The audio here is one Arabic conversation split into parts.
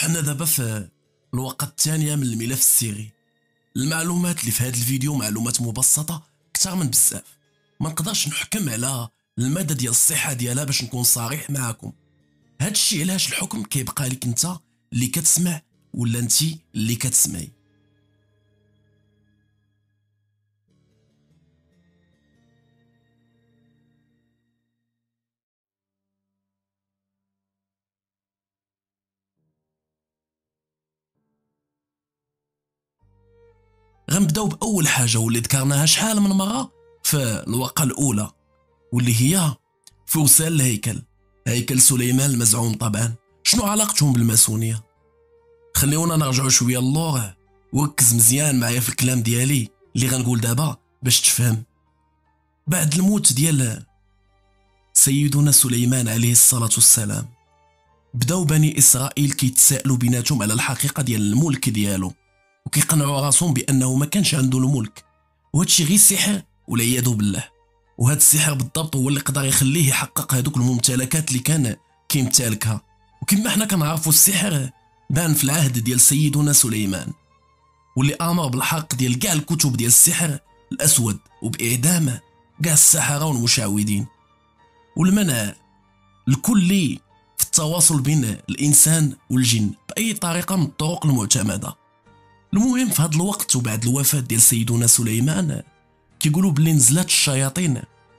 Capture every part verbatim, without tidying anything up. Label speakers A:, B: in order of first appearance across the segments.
A: حنا دابا في الوقت الثانية من الملف السري. المعلومات اللي في هذا الفيديو معلومات مبسطة أكثر من بزاف، ما نقدرش نحكم على المدى ديال الصحة ديالها باش نكون صريح معكم. هاد الشيء علاش الحكم كيبقى لك انت اللي كتسمع ولا انت اللي كتسمعي. غنبداو باول حاجه واللي ذكرناها شحال من مره في الورقه الاولى، واللي هي فرسان الهيكل، هيكل سليمان المزعوم. طبعا شنو علاقتهم بالماسونيه؟ خليونا نرجعوا شويه للور وركز مزيان معايا في الكلام ديالي اللي غنقول دابا باش تفهم. بعد الموت ديال سيدنا سليمان عليه الصلاه والسلام، بداو بني اسرائيل كيتسائلوا بيناتهم على الحقيقه ديال الملك ديالو، وكيقنعوا راسهم بانه ما كانش عنده الملك، وهادشي غير سحر والعياذ بالله. وهذا السحر بالضبط هو اللي قدر يخليه يحقق هذوك الممتلكات اللي كان كيمتلكها. وكما حنا كنعرفوا السحر بان في العهد ديال سيدنا سليمان، واللي امر بالحرق ديال كاع الكتب ديال السحر الاسود وباعدام كاع السحره والمشعوذين، والمنع الكلي في التواصل بين الانسان والجن باي طريقه من الطرق المعتمده. المهم في هذا الوقت وبعد الوفاه ديال سيدنا سليمان كيقولوا بلي نزلات الشياطين،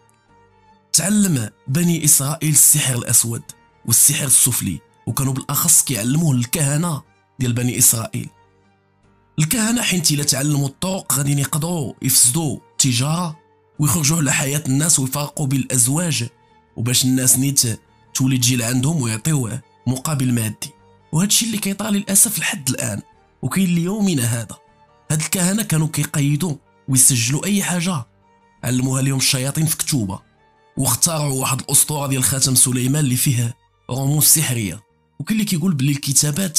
A: تعلم بني اسرائيل السحر الاسود والسحر السفلي، وكانوا بالاخص كيعلموه للكهنه ديال بني اسرائيل. الكهنه حيت الا تعلموا الطرق غادي يقدروا يفسدوا التجاره ويخرجوا على حياه الناس ويفرقوا بين الازواج، وباش الناس نيت تولي تجي لعندهم ويعطيوه مقابل مادي. وهذا الشيء اللي كيطرى للاسف لحد الان وكاين ليومنا هذا. هاد الكهنه كانوا كيقيدوا ويسجلوا اي حاجه علموها لهم الشياطين في كتوبه، واختاروا واحد الاسطوره ديال خاتم سليمان اللي فيه رموز سحريه. وكاين اللي كيقول بلي الكتابات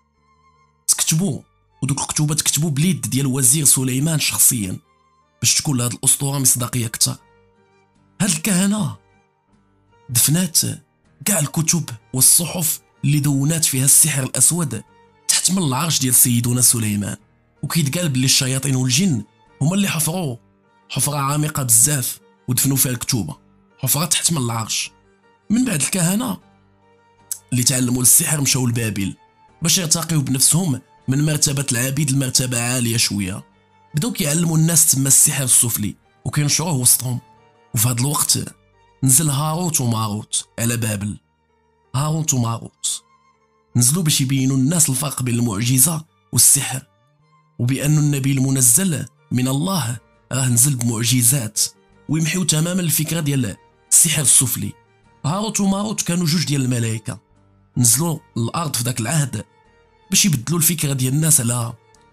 A: تكتبوا ودوك الكتوبات تكتبوا باليد ديال وزير سليمان شخصيا باش تكون لهاد الاسطوره مصداقيه اكثر. هاد الكهنه دفنات كاع الكتب والصحف اللي دونات فيها السحر الاسود تحت من العرش ديال سيدنا سليمان، وكيتقال بلي الشياطين والجن هما اللي حفروا حفره عميقه بزاف ودفنوا فيها الكتوبه، حفره تحت من العرش. من بعد الكهنه اللي تعلموا السحر مشاو لبابل باش يرتقيو بنفسهم من مرتبه العبيد لمرتبه عاليه شويه. بداو كيعلموا الناس تما السحر السفلي وكينشروه وسطهم. وفي هذا الوقت نزل هاروت وماروت على بابل. هاروت وماروت نزلوا باش يبينوا الناس الفرق بين المعجزه والسحر، وبأن النبي المنزل من الله راه نزل بمعجزات ويمحيو تماما الفكره ديال السحر السفلي. هاروت وماروت كانوا جوج ديال الملائكه نزلوا الارض في ذاك العهد باش يبدلوا الفكره ديال الناس على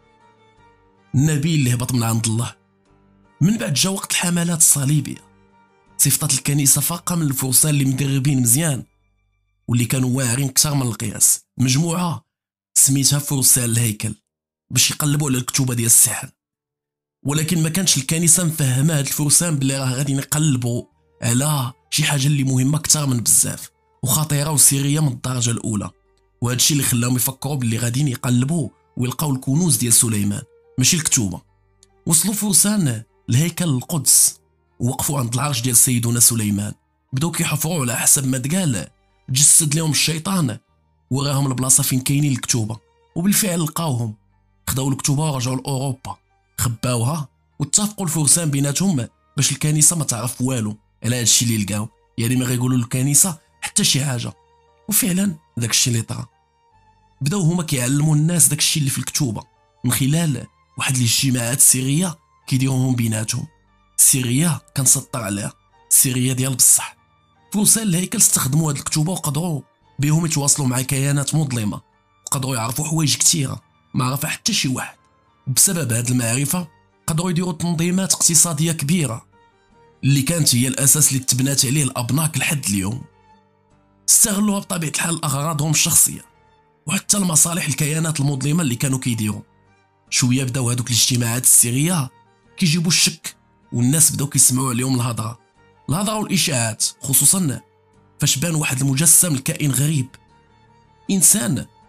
A: النبي اللي هبط من عند الله. من بعد جا وقت الحملات الصليبيه، صيفطت الكنيسه فرقه من الفرسان اللي مدربين مزيان واللي كانوا واعرين اكثر من القياس، مجموعه سميتها فرسان الهيكل، باش يقلبوا على الكتوبه ديال السحر. ولكن ما كانش الكنيسه مفهمه هاد الفرسان بلي راه غادي نقلبوا على شي حاجه اللي مهمه اكثر من بزاف وخطيره وسريه من الدرجه الاولى. وهذا الشيء اللي خلاهم يفكروا بلي غاديين يقلبوا ويلقاو الكنوز ديال سليمان ماشي الكتوبه. وصلوا فرسان الهيكل القدس ووقفوا عند العرش ديال سيدنا سليمان، بداو كيحفروا على حسب ما تقال جسد لهم الشيطان وراهم البلاصه فين كاينين الكتوبه. وبالفعل لقاوهم، خداو الكتوبه ورجعوا لاوروبا خباوها، واتفقوا الفرسان بيناتهم باش الكنيسه ما تعرف والو على هادشي اللي لقاو، يعني ما غيقولوا للكنيسه حتى شي حاجه. وفعلا داكشي اللي طرا، بداو هما كيعلموا الناس داكشي اللي في الكتوبه من خلال واحد الاجتماعات سريه كيديروهم بيناتهم. السريه كنسطر عليها السريه ديال بصح. فرسان الهيكل استخدموا هاد الكتوبه وقدروا بهم يتواصلوا مع كيانات مظلمه، وقدروا يعرفوا حوايج كثيره ما عرفها حتى شي واحد. بسبب هاد المعرفه قدروا يديروا تنظيمات اقتصاديه كبيره اللي كانت هي الاساس اللي تبنات عليه الابناك لحد اليوم. استغلوها بطبيعه الحال اغراضهم الشخصيه وحتى المصالح الكيانات المظلمه اللي كانوا كيديروا. شويه بداو هذوك الاجتماعات السريه كيجيبوا الشك، والناس بداو كيسمعوا عليهم الهضره الهضره والاشاعات، خصوصا فاش بان واحد المجسم لكائن غريب، انسان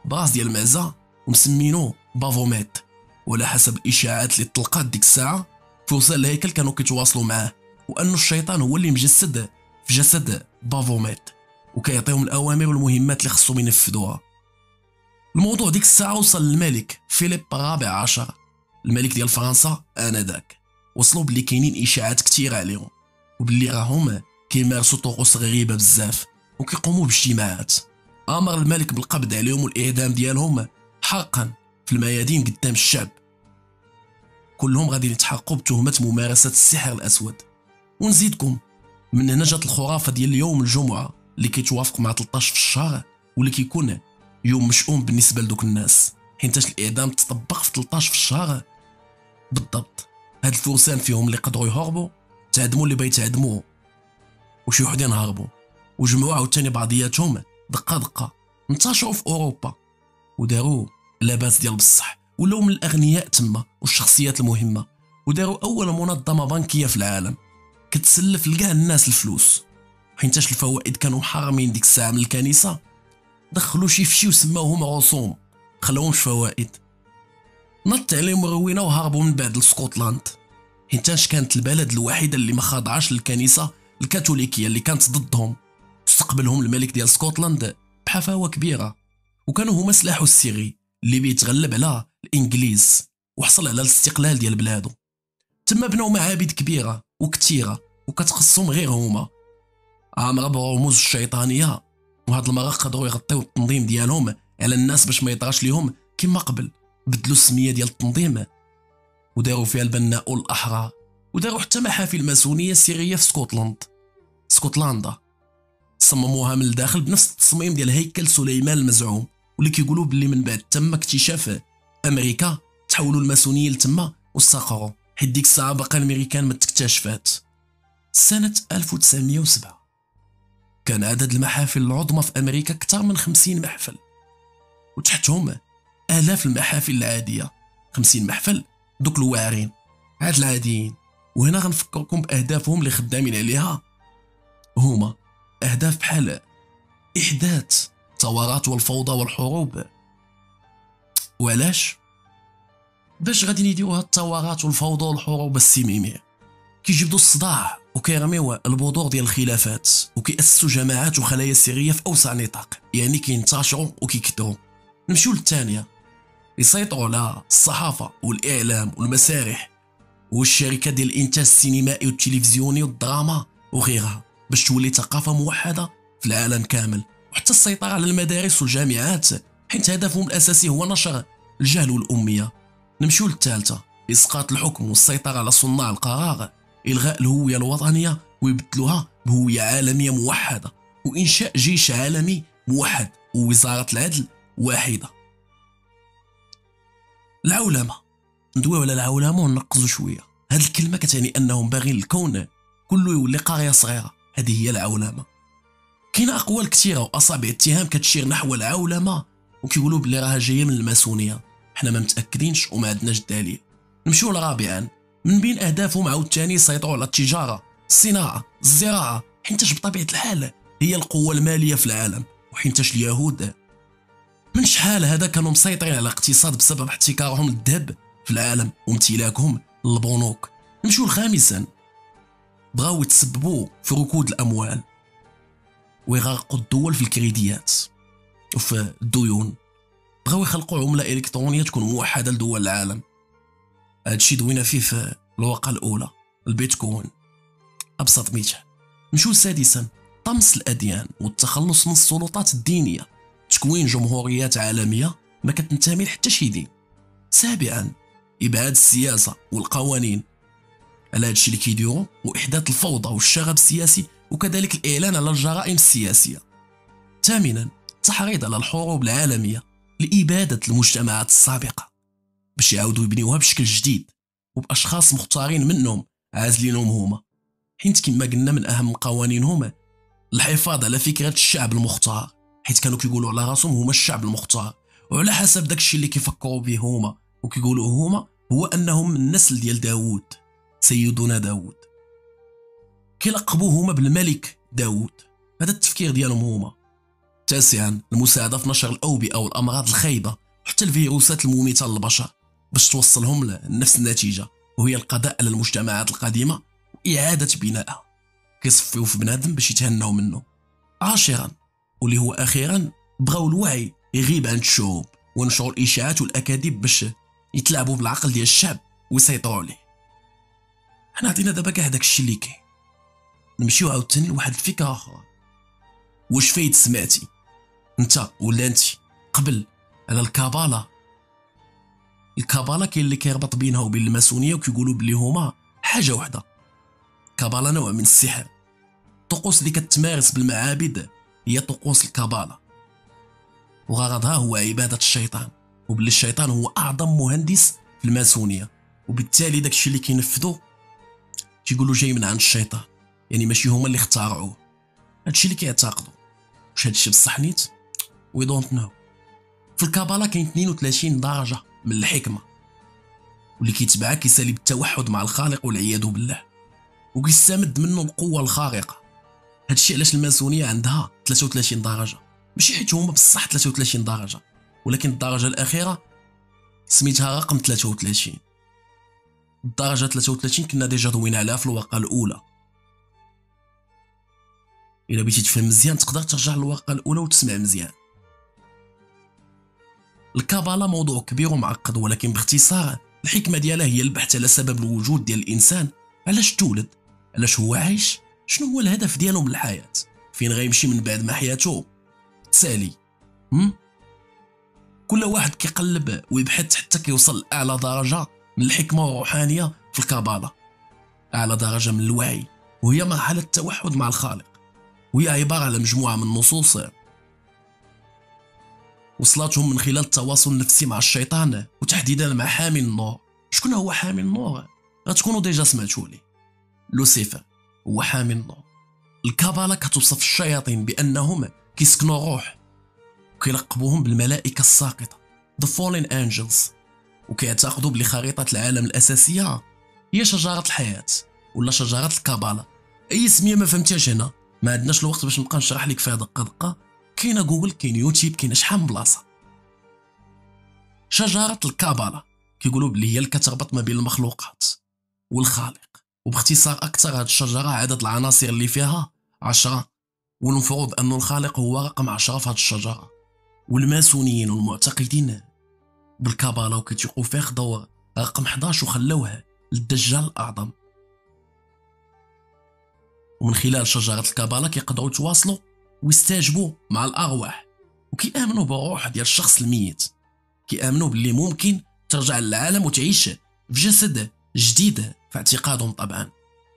A: براس ديال المعزه ومسمينو بافوميت، وعلى حسب الاشاعات اللي طلقات ديك الساعه فرسان الهيكل كانوا كيتواصلوا معاه، وانه الشيطان هو اللي مجسد في جسد بافوميت وكيعطيهم الاوامر والمهمات اللي خصهم ينفذوها. الموضوع ديك الساعه وصل للملك فيليب الرابع عشر، الملك ديال فرنسا انذاك. وصلوا بلي كاينين اشاعات كثيره عليهم، وباللي راهم كيمارسوا طقوس غريبه بزاف وكيقوموا باجتماعات. امر الملك بالقبض عليهم والاعدام ديالهم حقا في الميادين قدام الشعب. كلهم غادي يتحققوا بتهمه ممارسه السحر الاسود. ونزيدكم من هنا جات الخرافه ديال يوم الجمعه اللي كيتوافق مع ثلاثة عشر في الشهر، واللي كيكون يوم مشؤوم بالنسبه لدوك الناس، حيتاش الاعدام تطبق في ثلاثة عشر في الشهر بالضبط. هاد الفرسان فيهم اللي قدروا يهربوا، تعدموا اللي بغا يتعدموا، وشي وحدين هربوا وجمعوا عاوتاني بعضياتهم دقه دقه، انتشروا في اوروبا وداروا لاباس ديال بصح، ولاو من الاغنياء تما والشخصيات المهمه، وداروا اول منظمه بنكيه في العالم كتسلف لكاع الناس الفلوس. حيتاش الفوائد كانوا محرمين ديك الساعه من الكنيسه، دخلوا شي فشي وسماوهم رسوم خلاوهمش فوائد. نط عليهم روينه وهربوا من بعد لسكوتلاند، حيتاش كانت البلد الوحيده اللي ما خاضعاش للكنيسه الكاثوليكيه اللي كانت ضدهم. استقبلهم الملك ديال سكوتلاند بحفاوه كبيره، وكانوا هما سلاحه السري اللي بيتغلب على الانجليز وحصل على الاستقلال ديال بلادو. تما بناو معابد كبيره وكثيره وكتخصهم غير هما، عامره برموز الشيطانيه. وهاد المره قدروا يغطيو التنظيم ديالهم على الناس باش ما يطراش ليهم كما قبل. بدلوا السميه ديال التنظيم وداروا فيها البناء الاحرار، وداروا حتى محافل ماسونيه سريه في سكوتلاند سكوتلندا. صمموها من الداخل بنفس التصميم ديال هيكل سليمان المزعوم، واللي كيقولوا باللي من بعد تم اكتشاف امريكا تحولوا الماسونيه لتما واستقروا، حيت ديك الساعه باقا الامريكان ما تكتشفات. سنه ألف وتسعمية وسبعة كان عدد المحافل العظمى في امريكا اكثر من خمسين محفل، وتحتهم آلاف المحافل العاديه. خمسين محفل دوك الواعرين عاد العاديين. وهنا غنفكركم باهدافهم اللي خدامين عليها، هما اهداف بحال احداث الثورات والفوضى والحروب. وعلاش؟ باش غادي يديروا هاد الثورات والفوضى والحروب السميميه؟ كيجبدوا الصداع وكيرميو البذور ديال الخلافات وكيأسسوا جماعات وخلايا سريه في اوسع نطاق، يعني كينتشروا وكيكثروا. نمشيو للثانيه، يسيطروا على الصحافه والاعلام والمسارح والشركات ديال الانتاج السينمائي والتلفزيوني والدراما وغيرها، باش تولي ثقافه موحده في العالم كامل. وحتى السيطره على المدارس والجامعات، حيت هدفهم الاساسي هو نشر الجهل والاميه. نمشيو للثالثه، اسقاط الحكم والسيطره على صناع القرار، الغاء الهويه الوطنيه ويبدلوها بهويه عالميه موحده، وانشاء جيش عالمي موحد ووزاره العدل واحده. العولمه، ندويو على العولمه وننقزوا شويه. هاد الكلمه كتعني انهم باغيين الكون كله يولي قريه صغيره، هذه هي العولمه. كاينه اقوال كثيره واصابع اتهام كتشير نحو العولمه، وكيقولوا بلي راها جايه من الماسونيه. حنا ما متاكدينش وما عندناش دليل. نمشيو لرابعا، من بين اهدافهم عاوتاني يسيطروا على التجاره، الصناعه، الزراعه، حيتاش بطبيعه الحال هي القوه الماليه في العالم، وحيتاش اليهود من شحال هذا كانوا مسيطرين على الاقتصاد بسبب احتكارهم للذهب في العالم وامتلاكهم للبنوك. نمشيو لخامسا، بغاو يتسببوا في ركود الاموال ويغرقوا الدول في الكريديات وفي الديون. بغاو يخلقوا عمله الكترونيه تكون موحده لدول العالم. هادشي دوينا فيه في الورقه الاولى، البيتكوين ابسط مثال. نمشيو سادسا، طمس الاديان والتخلص من السلطات الدينيه، تكوين جمهوريات عالميه ما كتنتمي لحتى شي دين. سابعا، ابعاد السياسه والقوانين على هادشي اللي كيديروا، واحداث الفوضى والشغب السياسي، وكذلك الاعلان على الجرائم السياسيه. ثامنا، التحريض على الحروب العالميه لاباده المجتمعات السابقه باش يعاودوا يبنيوها بشكل جديد وباشخاص مختارين منهم عازلينهم هما، حيت كما قلنا من اهم قوانينهم الحفاظ على فكره الشعب المختار، حيت كانوا كيقولوا على راسهم هما الشعب المختار، وعلى حسب داكشي اللي كيفكروا به هما وكيقولوا هما هو انهم من النسل ديال داوود، سيدنا داوود. كيلقبوه هما بالملك داوود، هذا التفكير ديالهم هما. تاسعا المساعدة في نشر الأوبئة والأمراض الخايبة وحتى الفيروسات المميتة للبشر باش توصلهم لنفس النتيجة، وهي القضاء على المجتمعات القديمة وإعادة بنائها. كيصفيو في بنادم باش يتهناو منه. عاشرا واللي هو أخيرا بغاو الوعي يغيب عند الشعوب ونشروا الإشاعات والأكاذيب باش يتلاعبوا بالعقل ديال الشعب ويسيطروا عليه. حنا عطينا دابا كاع داك الشيء اللي كاين، نمشيو عاوتاني لواحد الفكرة أخرى. واش فايت سمعتي انت ولا انت قبل على الكابالا؟ الكابالا كاين اللي كيربط بينها وبين الماسونيه وكيقولوا بلي هما حاجه واحده. الكابالا نوع من السحر. الطقوس اللي كتمارس بالمعابد هي طقوس الكابالا، وغرضها هو عباده الشيطان، وباللي الشيطان هو اعظم مهندس في الماسونيه، وبالتالي داكشي اللي كينفذوا كيقولوا جاي من عند الشيطان، يعني ماشي هما اللي اخترعوه. هادشي اللي كيعتقدوا. واش هادشي بصح نيت؟ وي دونت نو. في الكابالا كاين اثنين وثلاثين درجه من الحكمه، واللي كيتبعها كيسالي بالتوحد مع الخالق والعياذ بالله، وكيستمد منه القوه الخارقه. هادشي علاش الماسونيه عندها ثلاثة وثلاثين درجه، ماشي حيت هما بصح ثلاثة وثلاثين درجه، ولكن الدرجه الاخيره سميتها رقم ثلاثة وثلاثين. الدرجه ثلاثة وثلاثين كنا ديجا دوينا عليها في الورقه الاولى. الا بغيتي تفهم مزيان تقدر ترجع للورقه الاولى وتسمع مزيان. الكابالا موضوع كبير ومعقد، ولكن باختصار الحكمه ديالها هي البحث على سبب الوجود ديال الانسان. علاش تولد؟ علاش هو عايش؟ شنو هو الهدف ديالو من الحياه؟ فين غيمشي من بعد ما حياته تسالي؟ هم؟ كل واحد كيقلب ويبحث حتى كيوصل لاعلى درجه من الحكمه والروحانيه في الكابالا، اعلى درجه من الوعي، وهي مرحله التوحد مع الخالق، وهي عباره على مجموعه من النصوص وصلاتهم من خلال التواصل النفسي مع الشيطان، وتحديدا مع حامل النور. شكون هو حامل النور؟ غتكونوا ديجا سمعتوا ليه. لوسيفر هو حامل النور. الكابالا كتوصف الشياطين بانهم كيسكنوا روح، وكيلقبوهم بالملائكه الساقطه The Fallen Angels، وكيعتقدوا بلي خريطه العالم الاساسيه هي شجره الحياه ولا شجره الكابالا. اي سميه ما فهمتيهاش هنا، ما عندناش الوقت باش نبقى نشرح لك فيها دقه دقه. كاينه جوجل، كاين يوتيوب، كاين شحال من بلاصه. شجره الكابالا كيقولوا بلي هي اللي كتربط ما بين المخلوقات والخالق، وباختصار اكثر هذه الشجره عدد العناصر اللي فيها عشرة، والمفروض انه الخالق هو رقم عشرة في هذه الشجره. والماسونيين والمعتقدين بالكابالا وكيتيقوا فيه خداو رقم أحد عشر وخلوه للدجال الاعظم. ومن خلال شجره الكابالا كيقدروا يتواصلوا ويستجبوا مع الارواح، وكيامنوا بالروح ديال الشخص الميت. كيامنوا باللي ممكن ترجع للعالم وتعيش في جسد جديد في اعتقادهم. طبعا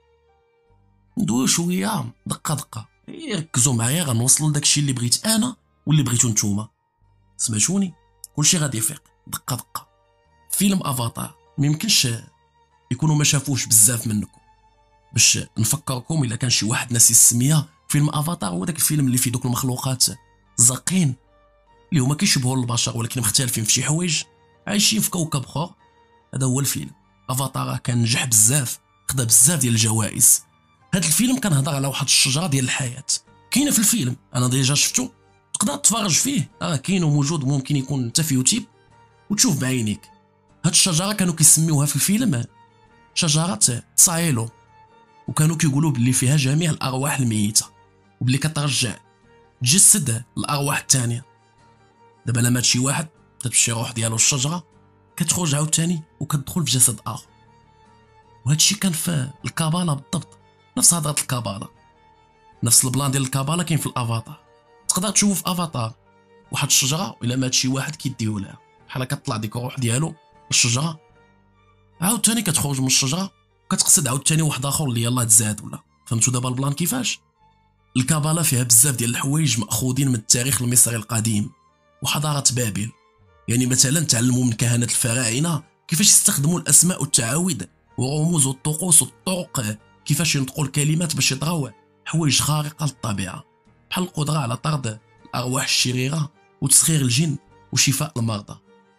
A: ندويو شويه دقه دقه، ركزوا معايا غنوصلوا لداكشي اللي بغيت انا واللي بغيتو نتوما. سمعتوني؟ كلشي غادي يفيق دقه دقه. فيلم افاتار ميمكنش يكونوا ما شافوش بزاف منكم، باش نفكركم الا كان شي واحد ناسي السميه. فيلم افاتار هو داك الفيلم اللي فيه دوك المخلوقات زاقين اللي هما كيشبهوا البشر ولكن مختلفين في شي حوايج، عايشين في كوكب اخر. هذا هو الفيلم افاتار. كان نجح بزاف، خدا بزاف ديال الجوائز. هذا الفيلم كنهضر على واحد الشجره ديال الحياه كاينه في الفيلم، انا ديجا شفتو، تقدر تتفرج فيه، راه كاين وموجود، ممكن يكون انت في يوتيوب وتشوف بعينيك. هاد الشجره كانوا كيسميوها في الفيلم شجره تسايلو، وكانوا كيقولوا باللي فيها جميع الارواح الميته، وبلي كترجع تجسد الارواح الثانيه. دابا لما شي واحد كتمشي روح ديالو الشجره كتخرج عاوتاني وكتدخل في جسد اخر. وهذا الشيء كان في الكابالا بالضبط، نفس هضره الكابالا، نفس البلان ديال الكابالا كاين في الافاتار. تقدر تشوف في افاتار واحد الشجره، الا مات شي واحد كيديو لها بحال كتطلع ديك الروح ديالو الشجره، عاوتاني كتخرج من الشجره كتقصد عاوتاني واحد اخر اللي يلاه تزاد. ولا فهمتوا دابا البلان كيفاش؟ الكابالا فيها بزاف ديال الحوايج ماخوذين من التاريخ المصري القديم وحضاره بابل. يعني مثلا تعلموا من كهنه الفراعنه كيفاش يستخدموا الاسماء والتعاويذ والرموز والطقوس والطرق، كيفاش ينطقوا الكلمات باش يطراو حوايج خارقه للطبيعه، بحال القدره على طرد الارواح الشريره وتسخير الجن وشفاء المرضى.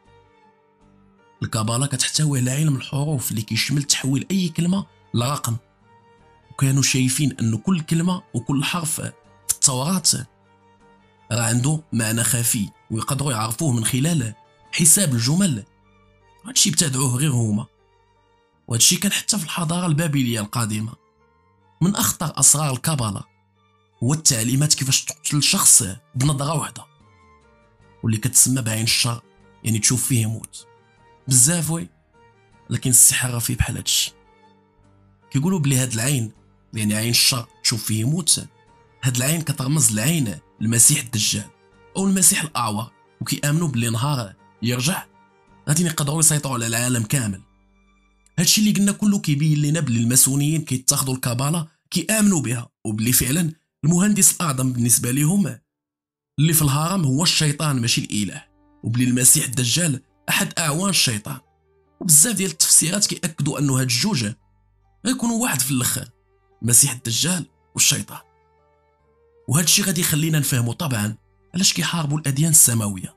A: الكابالا كتحتوي على علم الحروف اللي كيشمل تحويل اي كلمه لرقم، وكانوا شايفين انه كل كلمه وكل حرف في التوراة راه عنده معنى خفي ويقدروا يعرفوه من خلال حساب الجمل. هادشي ابتدعوه غير هما، وهادشي كان حتى في الحضاره البابليه القديمه. من اخطر اسرار الكابالا هو التعليمات كيفاش تقتل شخص بنظره واحده، واللي كتسمى بعين الشر، يعني تشوف فيه يموت. بزاف وي، لكن السحر فيه بحال هادشي. كيقولوا بلي هاد العين، يعني عين الشر تشوف فيه يموت، هاد العين كترمز لعين المسيح الدجال او المسيح الاعور، وكيامنوا بلي نهار يرجع غادي يقدروا يسيطروا على العالم كامل. هادشي اللي قلنا كله كيبين لنا بلي الماسونيين كيتاخذوا الكابالا كيامنوا بها، وبلي فعلا المهندس الاعظم بالنسبه لهم اللي في الهرم هو الشيطان ماشي الاله، وبلي المسيح الدجال احد اعوان الشيطان. وبزاف ديال التفسيرات كيأكدوا انه هاد الجوج غيكونوا واحد في الاخر، المسيح الدجال والشيطان. وهذا الشيء غادي يخلينا نفهموا طبعا علاش كيحاربوا الاديان السماويه.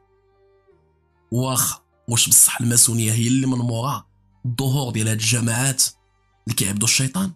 A: واخا واش بصح الماسونيه هي اللي من مورا الظهور ديال هاد الجماعات اللي كيعبدوا الشيطان؟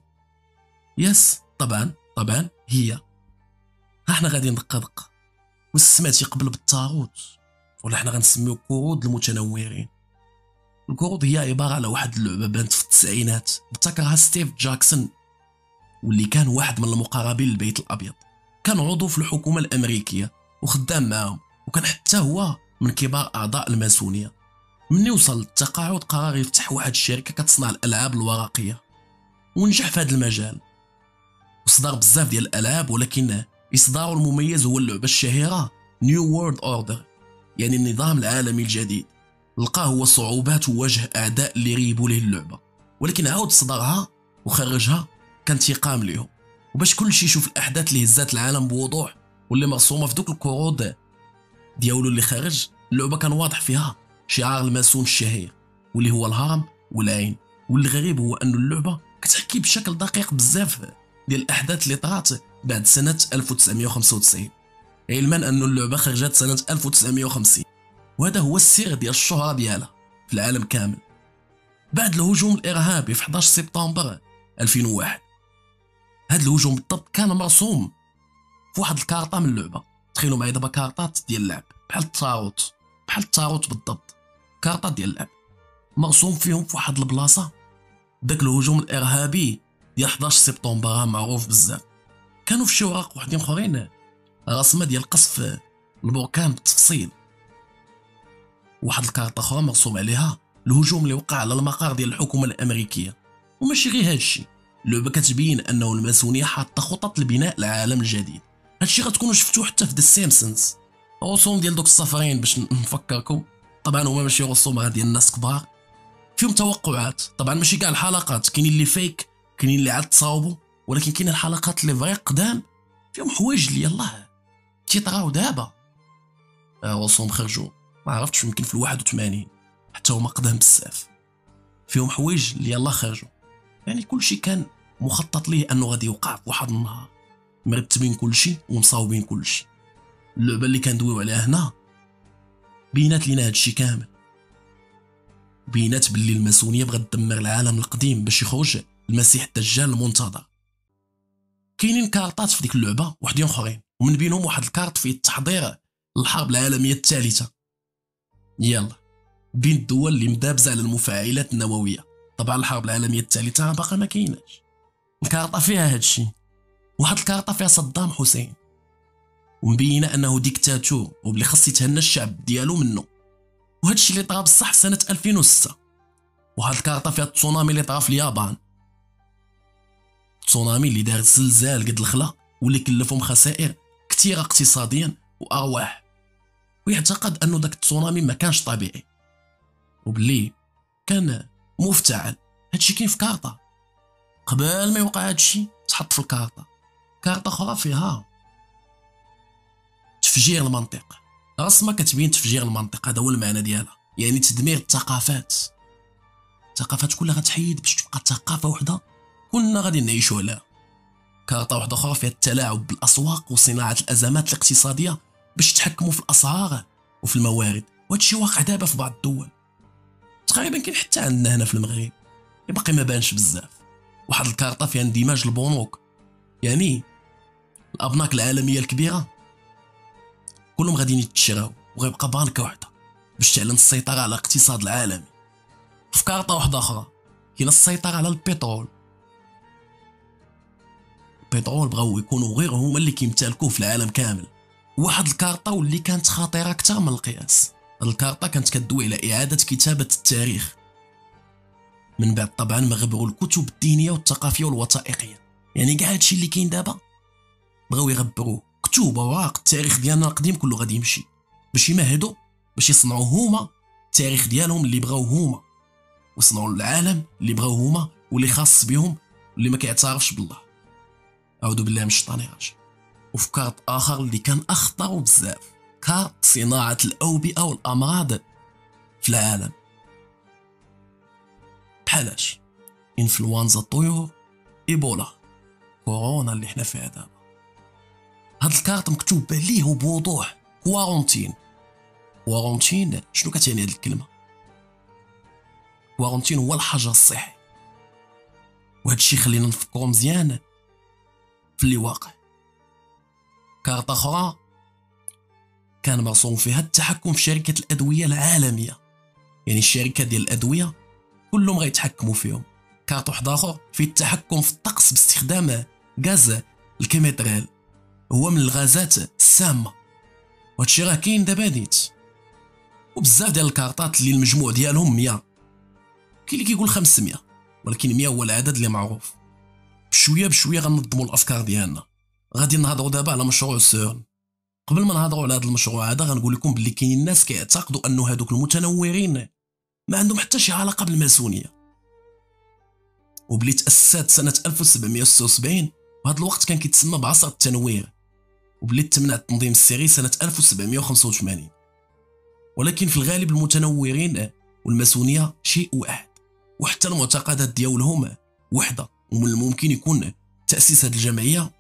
A: يس طبعا طبعا هي. ها حنا غادي ندق دق. واش سمعتي قبل بالطاغوت، ولا حنا غنسميو كورود المتنورين؟ الكورود هي عباره على واحد اللعبه بانت في التسعينات ابتكرها ستيف جاكسون، واللي كان واحد من المقربين للبيت الابيض، كان عضو في الحكومه الامريكيه وخدام معاهم، وكان حتى هو من كبار اعضاء الماسونيه. مني وصل للتقاعد قرر يفتح واحد الشركه كتصنع الالعاب الورقيه، ونجح في هذا المجال وصدر بزاف ديال الالعاب، ولكن اصداره المميز هو اللعبه الشهيره نيو وورلد اوردر، يعني النظام العالمي الجديد. لقاه هو صعوبات وواجه اعداء اللي ريبوا ليه اللعبه، ولكن عاود صدرها وخرجها كانتقام ليهم. وباش كل شيء يشوف الاحداث اللي هزات العالم بوضوح واللي مرسومه في دوك الكروت ديالو اللي خارج اللعبه، كان واضح فيها شعار الماسون الشهير واللي هو الهرم والعين. والغريب هو انه اللعبه كتحكي بشكل دقيق بزاف ديال الاحداث اللي طرات بعد سنه ألف وتسعمائة وخمسة وتسعين، علما انه اللعبه خرجت سنه ألف وتسعمائة وخمسين. وهذا هو السر ديال الشهره ديالها في العالم كامل. بعد الهجوم الارهابي في أحد عشر سبتمبر ألفين وواحد، هذا الهجوم بالضبط كان مرسوم في واحد الكارطه من اللعبه. تخيلوا معايا دابا كارطات ديال اللعب بحال الطاروت، بحال الطاروت بالضبط، كارطات ديال اللعب مرسوم فيهم في واحد البلاصه. داك الهجوم الارهابي ديال أحد عشر سبتمبر معروف بزاف. كانوا في شي اوراق وحدين اخرين رسمه ديال قصف البركان بالتفصيل. واحد الكارطه اخرى مرسوم عليها الهجوم اللي وقع على المقر ديال الحكومه الامريكيه. وماشي غير هادشي، اللعبه كتبين انه الماسونيه حاطه خطط لبناء العالم الجديد. هادشي غتكونوا شفتوه حتى في ذا سيمبسونز، رسوم ديال دوك السفرين باش نفكركم. طبعا هما ماشي رسوم غير ديال الناس كبار، فيهم توقعات. طبعا ماشي كاع الحلقات، كاينين اللي فيك، كاينين اللي عاد تصاوبوا، ولكن كاين الحلقات اللي فري قدام فيهم حوايج اللي يلاه تيطراو دابا. رسوم خرجوا ما عرفتش يمكن في الواحد وثمانين، حتى هما قدام بزاف، فيهم حوايج اللي يلاه خرجوا. يعني كلشي كان مخطط ليه انه غادي يوقع في واحد النهار، مرتبين كلشي ومصاوبين كلشي. اللعبه اللي كندويو عليها هنا بينات لينا هادشي كامل، بينات باللي الماسونيه بغات تدمر العالم القديم باش يخرج المسيح الدجال المنتظر. كاينين كارطات في ديك اللعبه وحدين اخرين، ومن بينهم واحد الكارت فيه التحضير للحرب العالميه الثالثه، يلا بين الدول اللي مدابزه على المفاعلات النوويه. طبعا الحرب العالميه الثالثه باقا ما كايناش. الكارطه فيها هادشي، واحد الكارطه فيها صدام حسين ومبينه انه ديكتاتور وبلي خاص يتهنى الشعب ديالو منه. وهادشي اللي طرا بصح في سنه ألفين وستة. واحد الكارطه فيها التسونامي اللي طرا في اليابان، التسونامي اللي دار زلزال قد الخلا واللي كلفهم خسائر كثيره اقتصاديا وارواح. ويعتقد انه داك التسونامي ما كانش طبيعي وبلي كان مفتعل. هادشي كاين في كارطه. قبل ما يوقع هادشي تحط في الكارطه كارطه اخرى فيها تفجير المنطق، رسمه كتبين تفجير المنطق. هذا هو المعنى ديالها، يعني تدمير الثقافات. الثقافات كلها غتحيد باش تبقى ثقافه وحده كلنا غادي نعيشوا عليها. كارطه واحده اخرى فيها التلاعب بالاسواق وصناعه الازمات الاقتصاديه باش يتحكموا في الاسعار وفي الموارد. وهادشي واقع دابا في بعض الدول، تقريبا كاين حتى عندنا هنا في المغرب، باقي ما بانش بزاف. واحد الكارطه فيها اندماج البنوك، يعني الابناك العالميه الكبيره كلهم غاديين يتشراو وغيبقى بانكه وحده باش تعلن السيطره على الاقتصاد العالمي. في كارطه واحده اخرى كاينه السيطره على البترول. البترول بغاو يكونوا غير هما اللي كيمتلكوه في العالم كامل. واحد الكارطه واللي كانت خطيره اكثر من القياس. هاد الكارطه كانت كدوي على اعاده كتابه التاريخ من بعد طبعا ما غبروا الكتب الدينيه والثقافيه والوثائقيه. يعني كاع هادشي اللي كاين دابا بغاو يغبروه، كتب اوراق التاريخ ديالنا القديم كله غادي يمشي باش يمهدوا باش يصنعوا هما التاريخ ديالهم اللي بغاو هما، ويصنعوا العالم اللي بغاو هما واللي خاص بهم واللي ما كيعترفش بالله. اعوذ بالله من الشيطان الرجيم. وفي كارت اخر اللي كان اخطر بزاف، كارت صناعه الاوبئه والامراض في العالم. بحالاش انفلونزا الطيور، ايبولا، كورونا اللي حنا فيها دابا. هاد الكارت مكتوب عليه بوضوح كوارونتين. كوارونتين شنو كتعني هاد الكلمه؟ كوارونتين هو الحجر الصحي، وهذا الشيء خلينا نفكروا مزيان في اللي واقع. كارت اخرى كان مرسوم فيها التحكم في شركه الادويه العالميه، يعني الشركه ديال الادويه كلهم غيتحكموا فيهم. كارت واحد اخر فيه التحكم في الطقس باستخدام غاز الكيميتريل، هو من الغازات السامه، وهادشي راه كاين دابا نيت. وبزاف ديال الكارطات اللي المجموع ديالهم مية، كاين اللي كيقول خمسمية، ولكن مية هو العدد اللي معروف. بشويه بشويه غننظموا الافكار ديالنا. غادي نهضروا دابا على مشروع سيرن. قبل ما نهضروا على هذا المشروع هذا غنقول لكم باللي كاينين الناس كيعتقدوا انه هذوك المتنورين ما عندهم حتى شي علاقه بالماسونيه، وبلي تاسست سنه ألف وسبعمية وستة وسبعين، وهذا الوقت كان كيتسمى بعصر التنوير، وبلي تمنع التنظيم السري سنه ألف وسبعمية وخمسة وثمانين. ولكن في الغالب المتنورين والماسونيه شيء واحد، وحتى المعتقدات ديالهم وحده، ومن الممكن يكون تاسيس هذه الجمعيه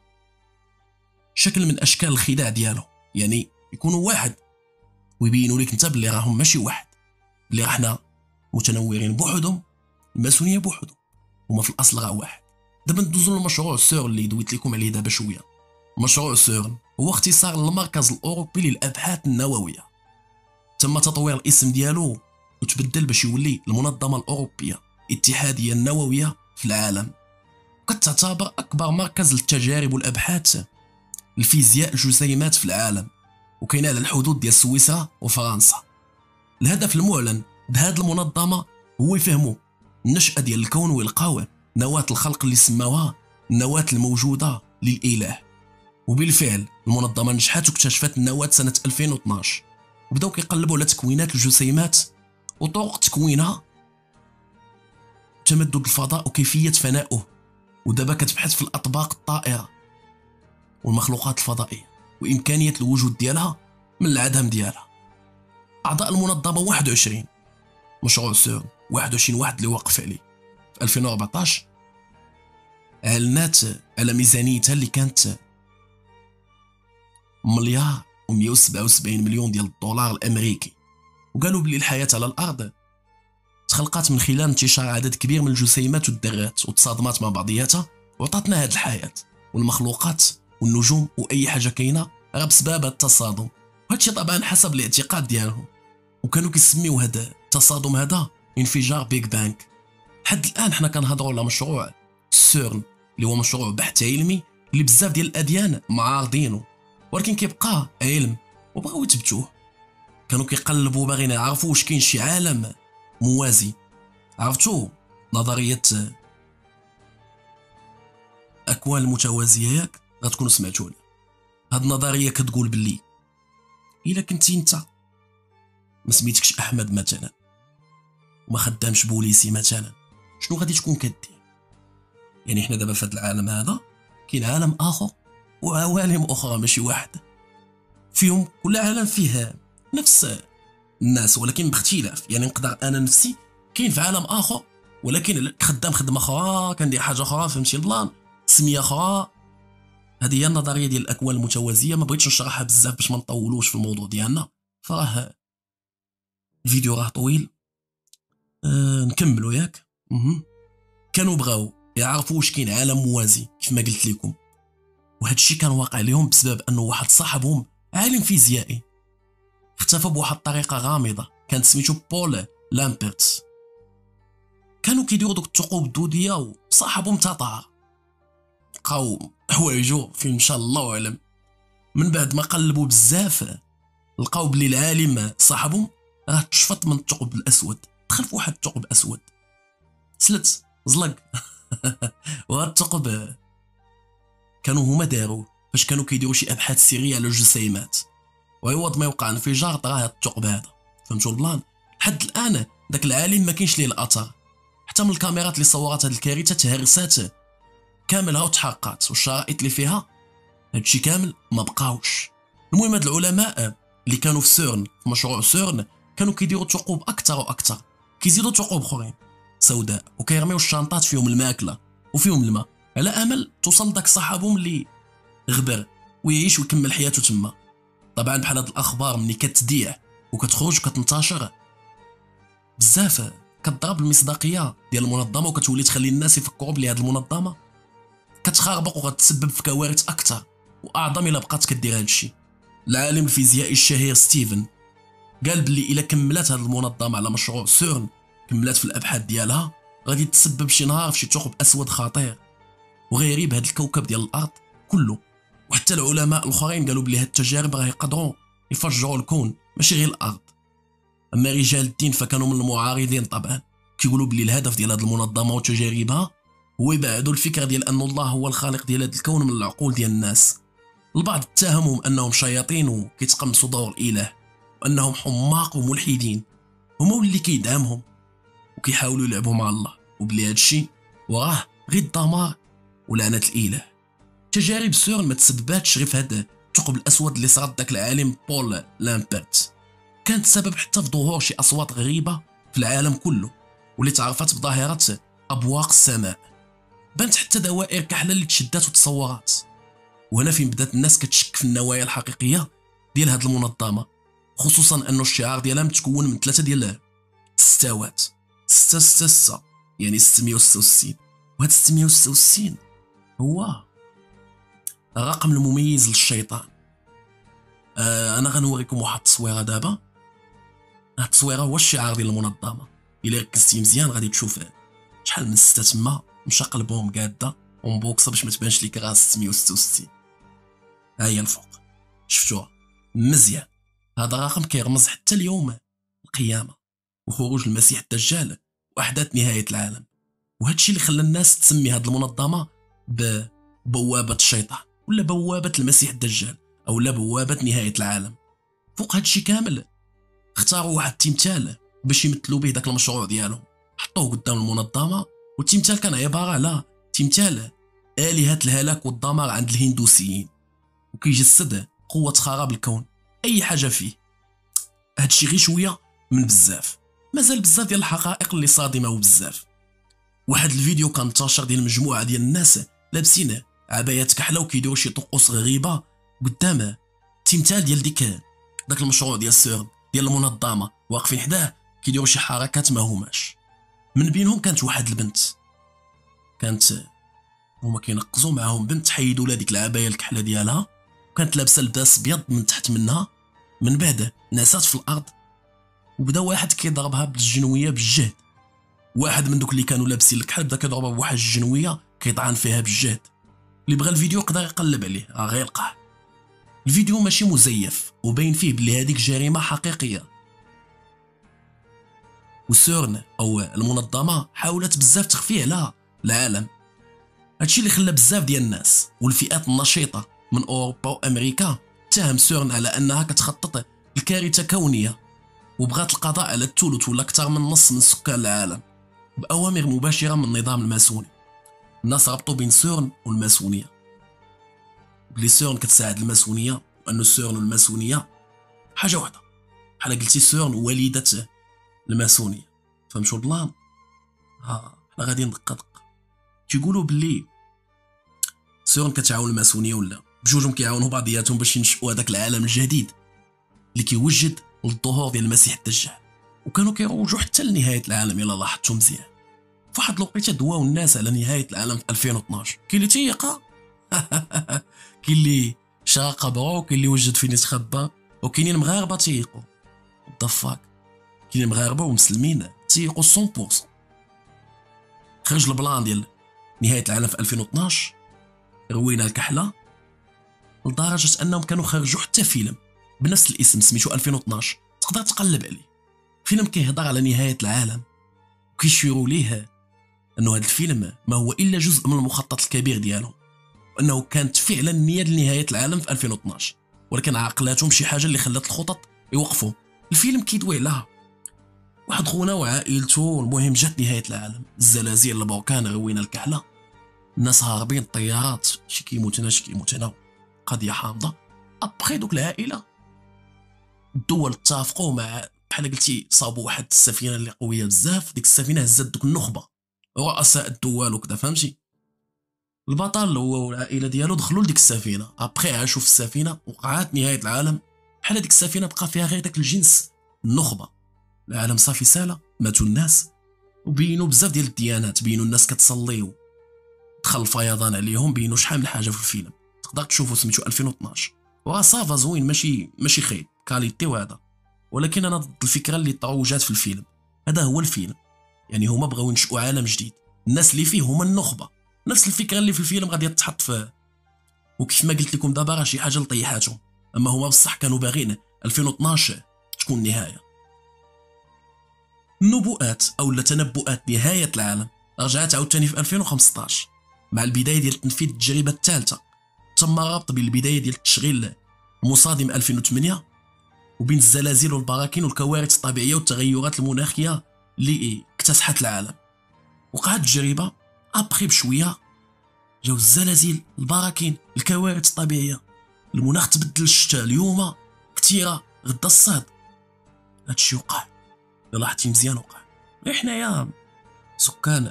A: شكل من اشكال الخداع ديالهم، يعني يكونوا واحد ويبينوا لك انت باللي راهم ماشي واحد، اللي احنا متنورين بوحدهم، الماسونيه بوحدهم، هما في الاصل غا واحد. دابا ندوزو للمشروع سيرن اللي دويت لكم عليه دابا شويه. مشروع سيرن هو اختصار للمركز الاوروبي للابحاث النوويه. تم تطوير الاسم ديالو وتبدل باش يولي المنظمه الاوروبيه الاتحاديه النوويه في العالم، وكتعتبر اكبر مركز للتجارب والابحاث الفيزياء الجسيمات في العالم، وكاينه على الحدود ديال سويسرا وفرنسا. الهدف المعلن بهذه المنظمه هو يفهموا النشأة ديال الكون ويلقاو نواة الخلق اللي سماوها النواة الموجودة للإله. وبالفعل المنظمة نجحت واكتشفت النواة سنة ألفين واثناش، وبداو كيقلبوا على تكوينات الجسيمات وطرق تكوينها، تمدد الفضاء وكيفية فنائه. ودابا كتبحث في الأطباق الطائرة والمخلوقات الفضائية وإمكانية الوجود ديالها من العدم ديالها. أعضاء المنظمة واحد وعشرين. مشروع سيرن واحد وعشرين واحد اللي وقف عليه في ألفين وأربعطاش اعلنات على ميزانيتها اللي كانت مليار ومية وسبعة وسبعين مليون ديال الدولار الامريكي، وقالوا بلي الحياه على الارض تخلقات من خلال انتشار عدد كبير من الجسيمات والذرات والتصادمات مع بعضياتها، وعطاتنا هذه الحياه والمخلوقات والنجوم واي حاجه كاينه راه بسبب التصادم. وهادشي طبعا حسب الاعتقاد ديالهم، وكانوا كيسميو هذا التصادم هذا انفجار بيج بانك. حد الان حنا كنهضروا على مشروع سيرن اللي هو مشروع بحث علمي اللي بزاف ديال الاديان معارضينه، ولكن كيبقى علم وبغاو يثبتوه. كانوا كيقلبوا باغيين يعرفوا واش كاين شي عالم موازي. عرفتوا نظريه اكوان المتوازيه؟ ياك غتكونوا سمعتوا لها. هاد النظريه كتقول باللي الا كنتي انت ما سميتكش احمد مثلا وما خدامش بوليسي مثلا، شنو غادي تكون كدير؟ يعني حنا دابا في هذا العالم هذا كاين عالم اخر وعوالم اخرى ماشي واحده، فيهم كل عالم فيه نفس الناس ولكن باختلاف. يعني نقدر انا نفسي كاين في عالم اخر ولكن خدام خدمه اخرى، كندير حاجه اخرى، فهمتي البلان، سميه اخرى. هذه هي النظريه ديال الاكوان المتوازيه. ما بغيتش نشرحها بزاف باش ما نطولوش في الموضوع ديالنا، فراه الفيديو راه طويل. أه نكملوا ياك. مه. كانوا بغاو يعرفوا واش كاين عالم موازي كيف ما قلت لكم، وهذا الشيء كان واقع لهم بسبب انه واحد صاحبهم عالم فيزيائي اختفى بواحد الطريقه غامضه، كانت سميتو بول لامبرت. كانوا كيديروا دوك الثقوب الدوديه وصاحبهم تطار، لقاو حوايجو فين مشى الله اعلم. من بعد ما قلبوا بزاف لقاو بلي العالم صاحبهم راه تشفط من الثقب الاسود، دخل في واحد الثقب اسود سلت زلق. وهاد الثقب كانوا هما داروه فاش كانوا كيديروا شي ابحاث سريه على الجسيمات، وعوض ما يوقع انفجار طرا هاد الثقب هذا. فهمتوا البلان؟ لحد الان داك العالم ما كاينش ليه الاثر، حتى من الكاميرات اللي صورت هاد الكارثه تهرسات كاملها وتحققت، والشرائط اللي فيها هادشي كامل ما بقاوش. المهم هاد العلماء اللي كانوا في سيرن في مشروع سيرن كانوا كيديروا ثقوب اكثر واكثر، كيزيدوا ثقوب اخرين سوداء وكيرميو الشنطات فيهم الماكله وفيهم الماء على امل توصل داك صاحبهم اللي غبر ويعيش ويكمل حياته تما. طبعا بحال هاد الاخبار ملي كتذيع وكتخرج وكتنتشر بزاف كتضرب المصداقيه ديال المنظمه، وكتولي تخلي الناس يفكروا بلي هاد المنظمه كتخربق وغتسبب في كوارث اكثر واعظم الا بقات كدير هاد الشيء. العالم الفيزيائي الشهير ستيفن قال بلي الا كملات هاد المنظمه على مشروع سيرن، كملات في الابحاث ديالها، غادي تسبب شي نهار في شي ثقب اسود خطير وغيريب هاد الكوكب ديال الارض كله. وحتى العلماء الاخرين قالوا بلي هاد التجارب راه يقدروا يفجروا الكون ماشي غير الارض. اما رجال الدين فكانوا من المعارضين طبعا، كيقولوا بلي الهدف ديال هاد المنظمه وتجاربها هو يبعدوا الفكره ديال ان الله هو الخالق ديال هاد الكون من العقول ديال الناس. البعض اتهمهم انهم شياطين وكيتقمصوا دور الاله، وانهم حماق وملحدين، هما اللي كيدعمهم وكيحاولوا يلعبوا مع الله، وبلي هادشي وراه غير الدمار ولعنه الاله. تجارب سيرن ما تسبباتش غير في هذا الثقب الاسود اللي صرات داك العالم بول لامبرت، كانت سبب حتى في ظهور شي اصوات غريبه في العالم كله واللي تعرفت بظاهره ابواق السماء. بانت حتى دوائر كحله اللي تشدات وتصورات، وهنا فين بدات الناس كتشك في النوايا الحقيقيه ديال هاد المنظمه، خصوصا انه الشعار ديالها متكون من ثلاثه ديال الستاوات، ستة ستة ستة يعني ستمية وستة وستين، وهاد ستمية وستة وستين هو الرقم المميز للشيطان. آه انا غنوريكم واحد التصويره دابا. هاد التصويره هو الشعار ديال المنظمه، الا ركزتي مزيان غادي تشوف شحال من ستة تما مشقلبهم قاده ومبوكسه باش ما تبانش ليك راه ستمية وستة وستين. ها هي الفوق شفتوها مزيان. هذا الرقم كيرمز حتى اليوم القيامه وخروج المسيح الدجال واحداث نهايه العالم، وهادشي اللي خلى الناس تسمي هاد المنظمه ببوابه الشيطان ولا بوابه المسيح الدجال او لا بوابه نهايه العالم. فوق هادشي كامل اختاروا واحد التمثال باش يمثلوا به داك المشروع ديالهم، حطوه قدام المنظمه، والتمثال كان عباره على تمثال آلهة الهلاك والدمار عند الهندوسيين، وكيجسد قوة خراب الكون أي حاجة فيه. هادشي غير شوية من بزاف، مازال بزاف ديال الحقائق اللي صادمة وبزاف. واحد الفيديو كان انتشر ديال مجموعة ديال الناس لابسين عبايات كحلة وكيديروا شي طقوس غريبة قدام التمثال ديال ديك داك المشروع ديال سيرن ديال المنظمة، واقفين حداه كيديروا شي حركات ما هماش. من بينهم كانت واحد البنت، كانت هما كينقزوا معاهم بنت حيدوا لها ديك العبايه الكحله ديالها، وكانت لابسه لباس ابيض من تحت منها. من بعد ناسات في الارض وبدا واحد كيضربها بالجنويه بالجهد. واحد من دوك اللي كانوا لابسين الكحل بدا كيضربها بواحد الجنويه كيطعن فيها بالجهد. اللي بغى الفيديو يقدر يقلب عليه راه غيلقاه. الفيديو ماشي مزيف وباين فيه بلي هذيك جريمه حقيقيه، وسيرن او المنظمه حاولت بزاف تخفي على العالم. هادشي اللي خلى بزاف ديال الناس والفئات النشيطه من اوروبا وامريكا تهم سيرن على انها كتخطط لكارثه كونيه، وبغات القضاء على الثلث ولا اكثر من نص من سكان العالم باوامر مباشره من النظام الماسوني. الناس ربطوا بين سيرن والماسونيه، بلي سيرن كتساعد الماسونيه، وانه سيرن والماسونيه حاجه واحده، بحال قلتي سيرن والده الماسونيه. فهمتوا البلان؟ ها حنا غادي ندق دق. تيقولوا بلي سيرن كتعاون الماسونيه ولا بجوجهم كيعاونوا بعضياتهم باش ينشئوا هذاك العالم الجديد اللي كيوجد للظهور ديال المسيح الدجال، وكانوا كيروجوا حتى لنهايه العالم الا لاحظتوا مزيان. فواحد الوقيته دواو الناس على نهايه العالم في ألفين واثناش. كاين اللي تيقى كاين اللي شرا قبره، كاين اللي وجد فين يتخبى، وكاينين مغاربه تيقوا ضفاك، كاينين مغاربه ومسلمين تيقوا مية بالمية. خرج البلان ديال نهايه العالم في ألفين واثناش، روينا الكحله لدرجه انهم كانوا خرجوا حتى فيلم بنفس الاسم سميتو ألفين واثناش، تقدر تقلب عليه. فيلم كيهضر على نهايه العالم وكيشيروا ليه انه هذا الفيلم ما هو الا جزء من المخطط الكبير ديالهم، وانه كانت فعلا النيه لنهايه العالم في ألفين واثناش، ولكن عقلاتهم شي حاجه اللي خلات الخطط يوقفوا. الفيلم كيدوي على واحد خونا وعائلته، المهم جات نهايه العالم، الزلازل، البركان، روينا الكحله، الناس هاربين، الطيارات، شي كيموت هنا شي كيموت هنا، قضيه حامضه. ابخي دوك العائله الدول اتفقوا مع بحال قلتي صابوا واحد السفينه اللي قويه بزاف، ديك السفينه هزات دوك النخبه رؤساء الدول وكذا فهمتي. البطل هو والعائله ديالو دخلوا لديك السفينه، ابخي عاشوا في السفينه، وقعات نهايه العالم بحال ديك السفينه بقى فيها غير داك الجنس النخبه. العالم صافي سالا، ماتوا الناس، وبينوا بزاف ديال الديانات، بينوا الناس كتصلي، دخل الفيضان عليهم، بينوا شحال من حاجه في الفيلم. تقدر تشوفوا سميتو ألفين واثناش، وراه صافا زوين، ماشي ماشي خايب كاليتي وهذا، ولكن انا ضد الفكره اللي تروجات في الفيلم. هذا هو الفيلم، يعني هما بغاو ينشئوا عالم جديد، الناس اللي فيه هما النخبه، نفس الفكره اللي في الفيلم غادي تحط فيه. وكيف ما قلت لكم دابا راه شي حاجه لطيحاتهم، اما هما بصح كانوا باغيين ألفين واثناش تكون النهايه. النبوءات او تنبؤات نهايه العالم رجعت عاوتاني في ألفين وخمسطاش مع البدايه ديال تنفيذ التجربه الثالثه. تم ربط بين البدايه ديال التشغيل المصادم ألفين وثمانية وبين الزلازل والبراكين والكوارث الطبيعيه والتغيرات المناخيه اللي اكتسحت العالم. وقعت التجربه، ابخي بشويه جاو الزلازل، البراكين، الكوارث الطبيعيه، المناخ تبدل، الشتاء اليوم كثيره، غدا الصهد. هادشي وقع، الا لاحظتي مزيان وقع. غير حنايا سكان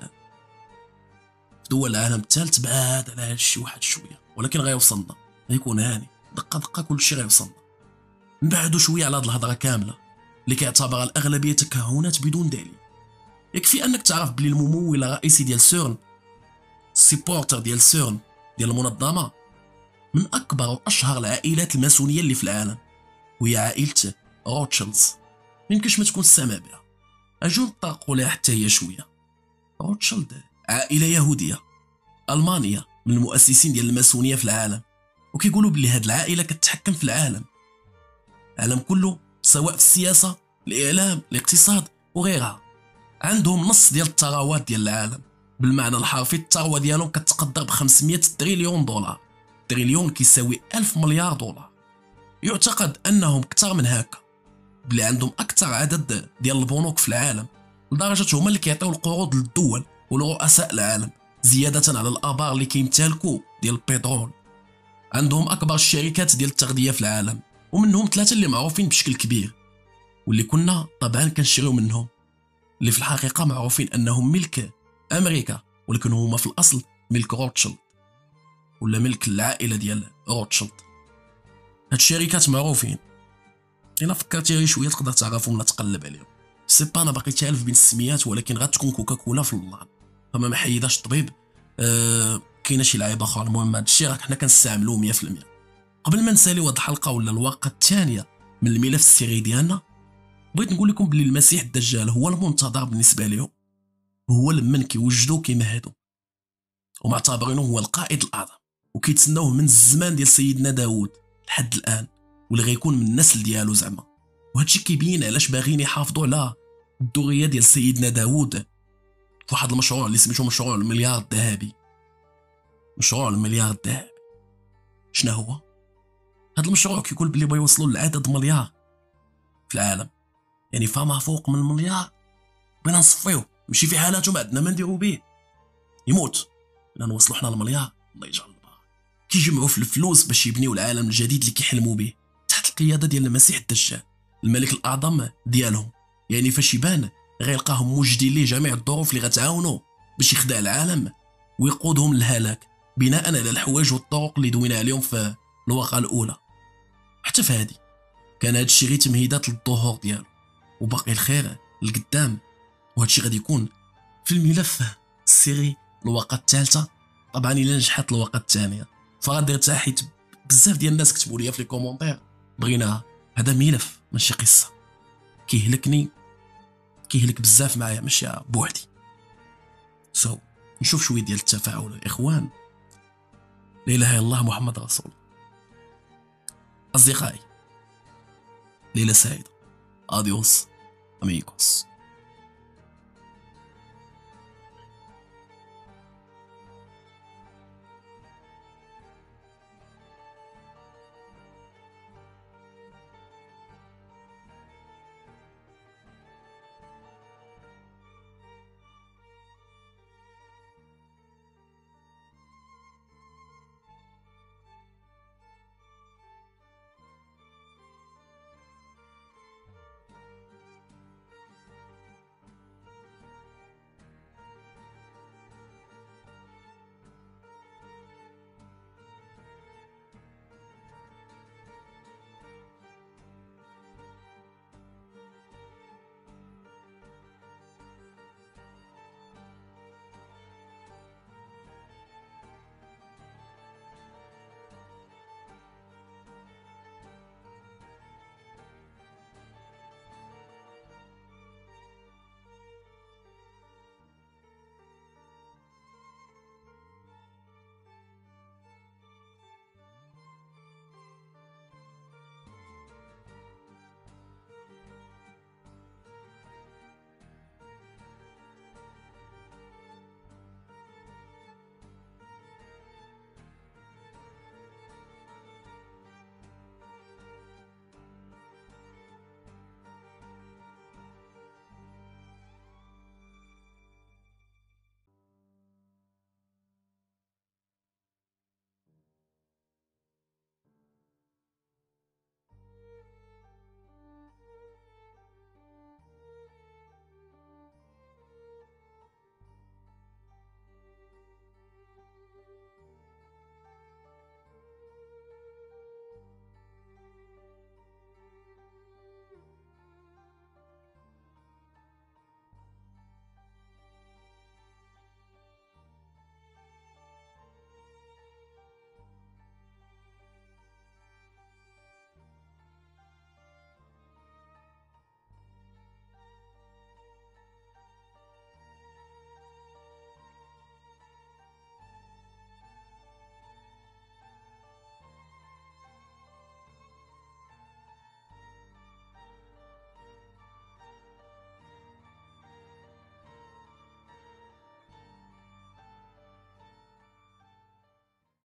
A: في دول العالم الثالث بعاد على هادشي واحد شويه، ولكن غيوصلنا، غيكون هاني دقه دقه كلشي غيوصلنا. نبعدوا شويه على هاد الهضره كامله اللي كيعتبرها الاغلبيه تكهنات بدون دليل. يكفي انك تعرف بلي الممول الرئيسي ديال سيرن، السيبورتر ديال سيرن ديال المنظمه، من اكبر واشهر العائلات الماسونيه اللي في العالم، وهي عائله روتشيلدز. ميمكنش ما تكون سامع بها، اجو نطرقوا لها حتى هي شويه. روتشيلد عائله يهوديه المانيه، من المؤسسين ديال الماسونيه في العالم، وكيقولوا بلي هاد العائله كتحكم في العالم العالم كله، سواء في السياسه، الاعلام، الاقتصاد وغيرها. عندهم نص ديال الثروات ديال العالم، بالمعنى الحرفي الثروه ديالهم كتقدر ب خمسمية تريليون دولار، تريليون كيساوي ألف مليار دولار. يعتقد انهم اكثر من هكا، بلي عندهم اكثر عدد ديال البنوك في العالم، لدرجه هما اللي كيعطيو القروض للدول ولرؤساء العالم، زياده على الابار اللي كيمتلكوا ديال البترول. عندهم اكبر الشركات ديال التغذيه في العالم، ومنهم ثلاثه اللي معروفين بشكل كبير واللي كنا طبعا كنشريو منهم، اللي في الحقيقه معروفين انهم ملك امريكا، ولكن هما في الاصل ملك روتشيلد ولا ملك العائله ديال روتشيلد. هاد الشركات معروفين، الا فكرتي غير شويه تقدر تعرفهم ولا تقلب عليهم. سي با انا باقي تعرف بين السميات، ولكن غتكون كوكاكولا في اللان، فما ما حيداش الطبيب. أه كاينه شي لعيبه اخرى. المهم هاد الشيء راه حنا كنستعملوه مية في المية. قبل ما نساليو هاد الحلقه ولا الورقه الثانيه من الملف السري ديالنا، بغيت نقول لكم بلي المسيح الدجال هو المنتظر بالنسبه لهم، هو لمن كيوجدوا كيمهدوا ومعتبرينه هو القائد الاعظم، وكيتسناوه من الزمان ديال سيدنا داوود لحد الان، واللي غيكون من النسل ديالو زعما. وهادشي كيبين علاش باغيين يحافظوا على الذريه ديال سيدنا داوود في واحد المشروع اللي سميتو مشروع المليار الذهبي. مشروع المليار الذهبي شنو هو؟ هاد المشروع كيقول بلي بغا يوصلوا لعدد مليار في العالم، يعني فما فوق من المليار بغينا نصفيوه، ماشي في حالاته ما عندنا ما نديرو به، يموت. الا نوصلوا حنا المليار الله يجعل البركه. كيجمعوا في الفلوس باش يبنيو العالم الجديد اللي كيحلموا به تحت القياده ديال المسيح الدجال، الملك الاعظم ديالهم. يعني فاش يبان غيلقاهم موجدين ليه جميع الظروف اللي غتعاونوا باش يخدع العالم ويقودهم للهلاك، بناء على الحوايج والطرق اللي دوينا عليهم في الورقه الاولى. حتى في هذه كان هذا الشيء غير تمهيدات للظهور ديالو، وباقي الخير لقدام. وهذا الشيء غادي يكون في الملف السري الورقه الثالثه. طبعا الا نجحت الورقه الثانيه فغادي ارتاح، حيت بزاف ديال الناس كتبوا لي في لي كومونتير بغيناها، هذا ملف ماشي قصه، كيهلكني كيهلك بزاف معايا ماشي بوحدي. سو so, نشوف شويه ديال التفاعل الاخوان. لا اله الا الله محمد رسول الله. اصدقائي، ليله سعيده. اديوس اميكوس.